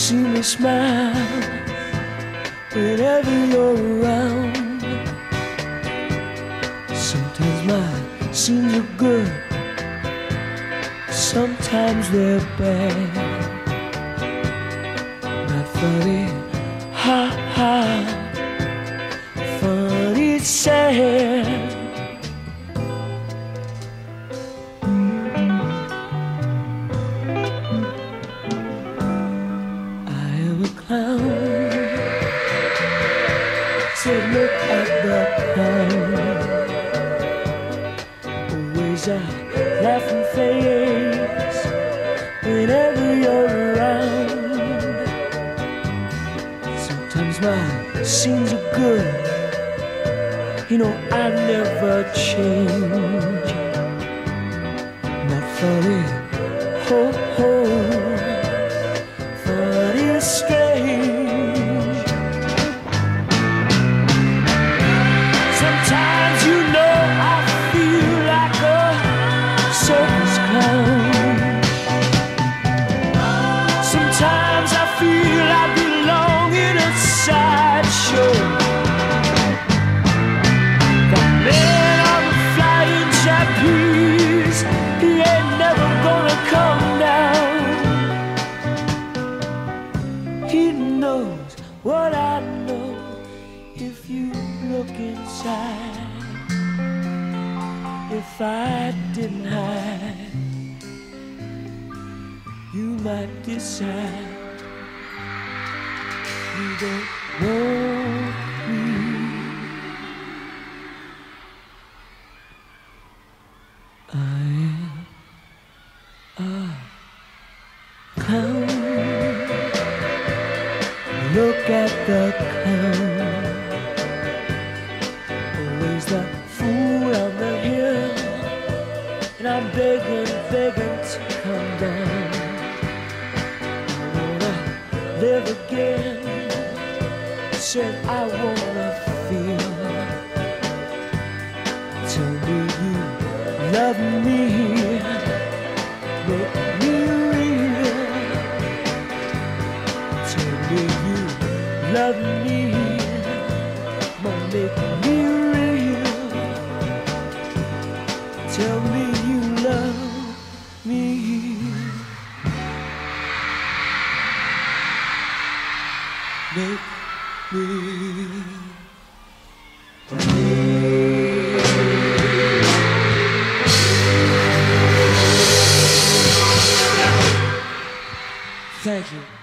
see me smile whenever you're around. Sometimes my scenes are good, sometimes they're bad. Not funny, ha ha, funny, sad. Said, look at the clown, always a laughing face whenever you're around. Sometimes my scenes are good, you know I never change. Not funny, ho ho, funny, strange. Circus clown. Sometimes I feel I belong in a sideshow. The man on the flying trapeze, he ain't never gonna come down. He knows what I know if you look inside. If I didn't hide, you might decide you don't want me. I am a clown. Look at the clown, always the fool on the hill. And I'm begging, begging to come down. I wanna live again. Said I wanna feel. Tell me you love me, make me real. Tell me you love me, make me real. Tell me you love me. Make me. Thank you.